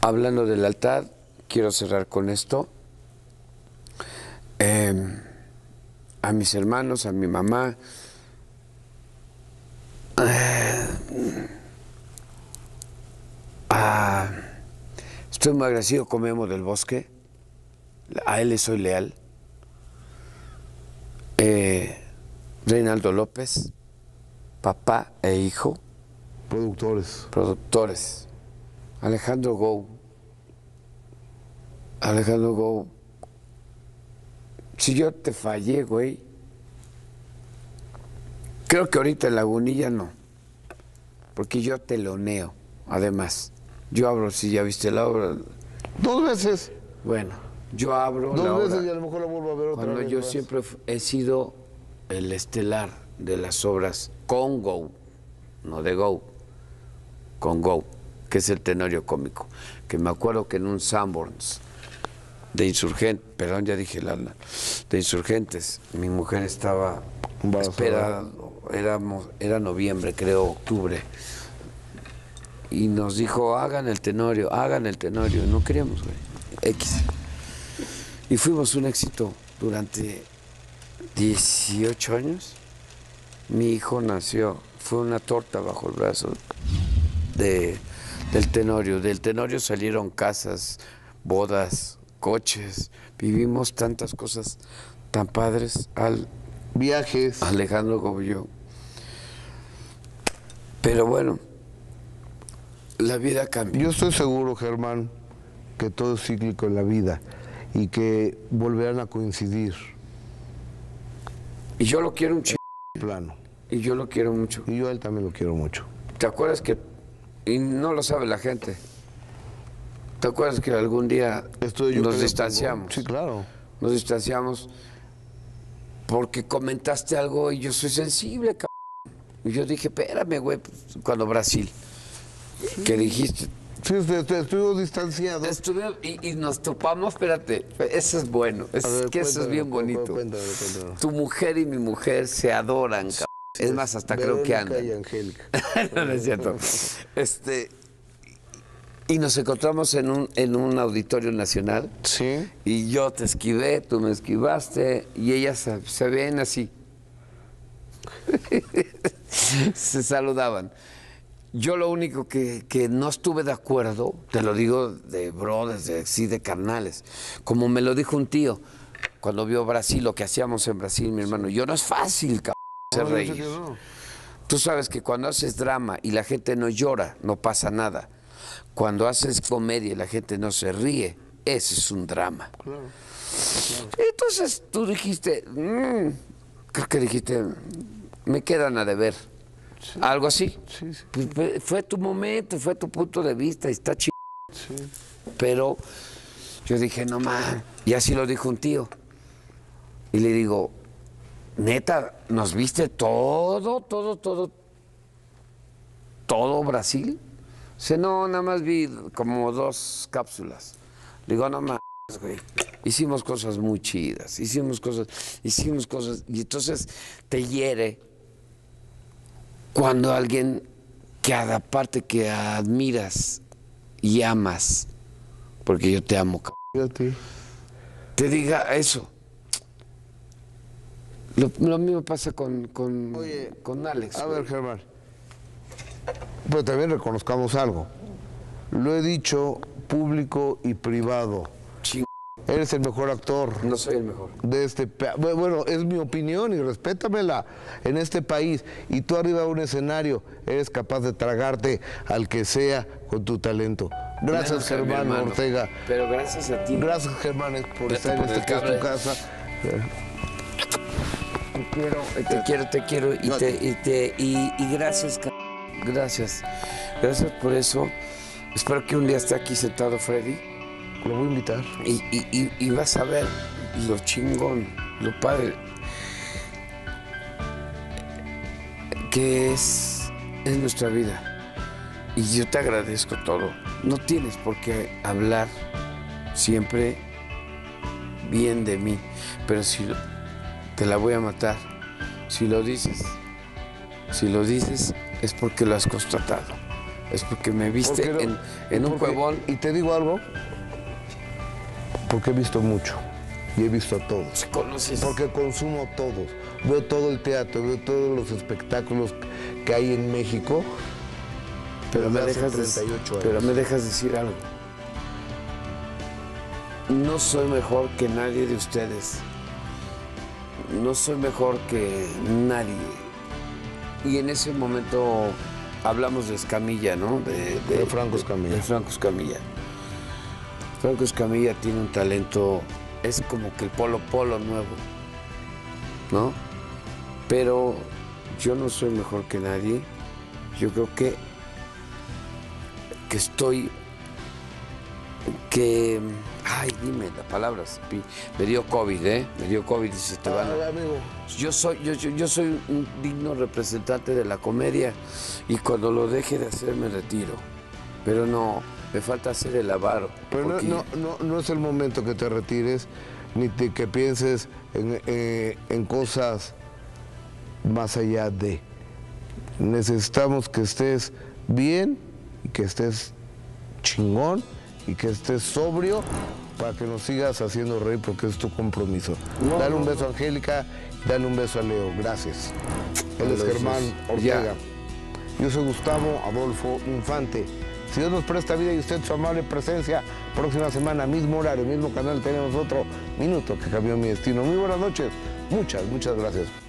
Hablando de lealtad, quiero cerrar con esto. A mis hermanos, a mi mamá, estoy muy agradecido con Memo del Bosque. A él le soy leal. Reinaldo López, papá e hijo. Productores. Alejandro Gou. Si yo te fallé, güey, creo que ahorita en Lagunilla no, porque yo teloneo, además. Yo abro, si ya viste la obra. 2 veces. Bueno, yo abro 2 la veces obra. y a lo mejor la vuelvo a ver otra Cuando vez. yo más. siempre he sido el estelar de las obras con Gou, no de Gou, con Gou, que es el Tenorio Cómico, que me acuerdo que en un Sanborns de Insurgentes, perdón, ya dije Lala, de Insurgentes, mi mujer estaba esperando, era noviembre, creo, octubre, y nos dijo, hagan el Tenorio, no queríamos, güey, X. Y fuimos un éxito durante 18 años. Mi hijo nació, fue una torta bajo el brazo del Tenorio. Del Tenorio salieron casas, bodas, coches, vivimos tantas cosas tan padres. Viajes. Alejandro Gobilló. Pero bueno, la vida cambia. Yo estoy seguro, Germán, que todo es cíclico en la vida y que volverán a coincidir. Y yo lo quiero un plano. Y yo lo quiero mucho. Y yo a él también lo quiero mucho. ¿Te acuerdas que, y no lo sabe la gente, ¿te acuerdas que algún día nos distanciamos? Sí, claro. Nos distanciamos porque comentaste algo y yo soy sensible, cabrón. Y yo dije, espérame, güey, cuando Brasil, que dijiste. Sí, estuvimos distanciados. Y nos topamos, espérate, eso es bueno, eso es bien bonito. Cuéntame. Tu mujer y mi mujer se adoran, cabrón. Es más, hasta creo que andan. Y Angélica. No, no es cierto. Y nos encontramos en un auditorio nacional. Sí. Y yo te esquivé, tú me esquivaste, y ellas se ven así. Se saludaban. Yo lo único que no estuve de acuerdo, te lo digo de brothers, de carnales, como me lo dijo un tío, cuando vio Brasil, lo que hacíamos en Brasil, mi hermano, yo no es fácil, cabrón, hacer reír. Tú sabes que cuando haces drama y la gente no llora, no pasa nada. Cuando haces comedia y la gente no se ríe, ese es un drama. Claro. Entonces tú dijiste, creo que dijiste, me quedan a deber. Sí. Algo así. Sí. Fue tu momento, fue tu punto de vista, y está chido. Sí. Pero yo dije, no man, y así lo dijo un tío. Y le digo, neta, ¿nos viste todo Brasil? Dice, no, nada más vi como 2 cápsulas. Le digo, no más, güey. Hicimos cosas muy chidas, hicimos cosas, y entonces te hiere cuando alguien que aparte que admiras y amas, porque yo te amo, Fíjate. te diga eso. Lo mismo pasa con Alex. A ver, Germán, pero también reconozcamos algo. Lo he dicho público y privado. Eres el mejor actor. No soy el mejor. De este bueno, es mi opinión y respétamela. En este país, y tú arriba de un escenario, eres capaz de tragarte al que sea con tu talento. Gracias, Germán Ortega. Pero gracias a ti. Gracias, Germán, por estar en este que es tu casa. Te quiero y gracias, gracias por eso. Espero que un día esté aquí sentado Freddy. Lo voy a invitar. Y vas a ver lo chingón, lo padre que es nuestra vida. Y yo te agradezco todo. No tienes por qué hablar siempre bien de mí, pero si te la voy a matar. Si lo dices es porque lo has constatado. es porque me viste Porque en un huevón. Y te digo algo, porque he visto mucho y he visto a todos. ¿Se conoces? Porque consumo todos. Veo todo el teatro, veo todos los espectáculos que hay en México. Pero me hace dejas 38 años. Pero me dejas decir algo. No soy mejor que nadie de ustedes. No soy mejor que nadie. Y en ese momento hablamos de Escamilla, ¿no? De Franco Escamilla. De Franco Escamilla. Franco Escamilla tiene un talento, es como que el Polo Polo nuevo, ¿no? Pero yo no soy mejor que nadie. Yo creo que ay, dime la palabra, me dio COVID, me dio COVID y se te van a... amigo. Yo soy un digno representante de la comedia y cuando lo deje de hacer me retiro, pero no, me falta hacer el avaro. Pero porque... no es el momento que te retires, ni que pienses en cosas más allá de... Necesitamos que estés bien y que estés chingón y que estés sobrio para que nos sigas haciendo reír porque es tu compromiso. Dale un beso a Angélica, dale un beso a Leo. Gracias. Él es Germán Ortega. Yo soy Gustavo Adolfo Infante. Si Dios nos presta vida y usted su amable presencia, próxima semana, mismo horario, mismo canal, tenemos otro minuto que cambió mi destino. Muy buenas noches. Muchas gracias.